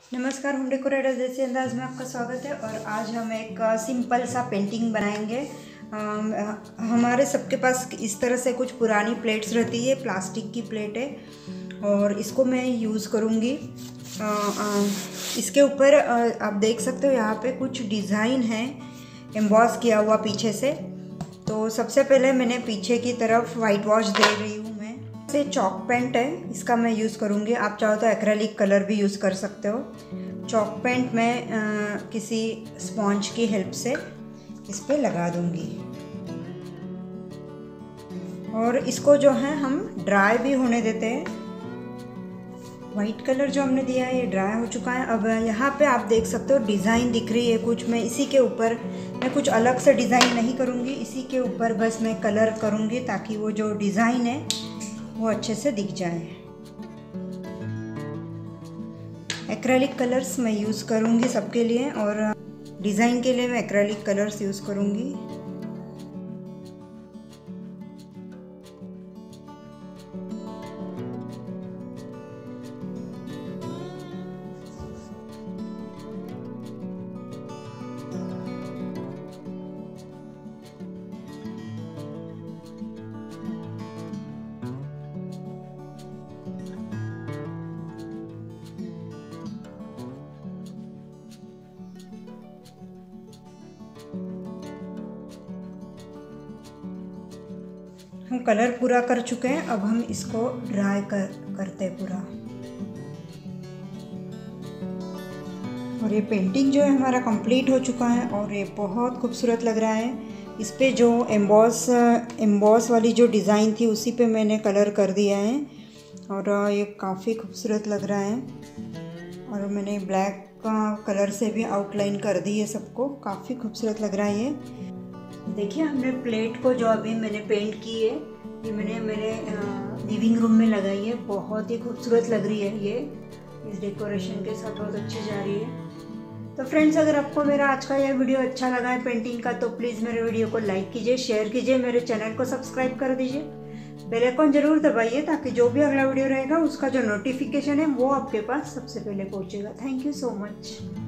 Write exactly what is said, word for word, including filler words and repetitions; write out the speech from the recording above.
नमस्कार, home decorator देसी अंदाज में आपका स्वागत है। और आज हम एक सिंपल सा पेंटिंग बनाएंगे। आ, हमारे सबके पास इस तरह से कुछ पुरानी प्लेट्स रहती है, प्लास्टिक की प्लेट है और इसको मैं यूज़ करूँगी। इसके ऊपर आप देख सकते हो यहाँ पे कुछ डिज़ाइन है एम्बॉस किया हुआ पीछे से। तो सबसे पहले मैंने पीछे की तरफ वाइट वॉश दे रही हूँ। मैं से चॉक पेंट है, इसका मैं यूज़ करूँगी। आप चाहो तो एक्रेलिक कलर भी यूज़ कर सकते हो। चॉक पेंट मैं आ, किसी स्पॉन्ज की हेल्प से इस पे लगा दूँगी और इसको जो है हम ड्राई भी होने देते हैं। वाइट कलर जो हमने दिया है ये ड्राई हो चुका है। अब यहाँ पे आप देख सकते हो डिज़ाइन दिख रही है कुछ। मैं इसी के ऊपर मैं कुछ अलग से डिज़ाइन नहीं करूँगी, इसी के ऊपर बस मैं कलर करूँगी ताकि वो जो डिज़ाइन है वो अच्छे से दिख जाए। एक्रेलिक कलर्स मैं यूज़ करूँगी सबके लिए और डिज़ाइन के लिए मैं एक्रेलिक कलर्स यूज़ करूँगी। हम कलर पूरा कर चुके हैं, अब हम इसको ड्राई कर करते हैं पूरा। और ये पेंटिंग जो है हमारा कंप्लीट हो चुका है और ये बहुत खूबसूरत लग रहा है। इस पे जो एम्बॉस एम्बॉस वाली जो डिज़ाइन थी उसी पे मैंने कलर कर दिया है और ये काफ़ी खूबसूरत लग रहा है। और मैंने ब्लैक कलर से भी आउटलाइन कर दी है सबको, काफ़ी खूबसूरत लग रहा है ये। देखिए हमने प्लेट को जो अभी मैंने पेंट की है ये मैंने मेरे लिविंग रूम में लगाई है। बहुत ही खूबसूरत लग रही है ये, इस डेकोरेशन के साथ बहुत अच्छी जा रही है। तो फ्रेंड्स, अगर आपको मेरा आज का यह वीडियो अच्छा लगा है पेंटिंग का तो प्लीज़ मेरे वीडियो को लाइक कीजिए, शेयर कीजिए, मेरे चैनल को सब्सक्राइब कर दीजिए, बेल आइकन जरूर दबाइए ताकि जो भी अगला वीडियो रहेगा उसका जो नोटिफिकेशन है वो आपके पास सबसे पहले पहुँचेगा। Thank you so much.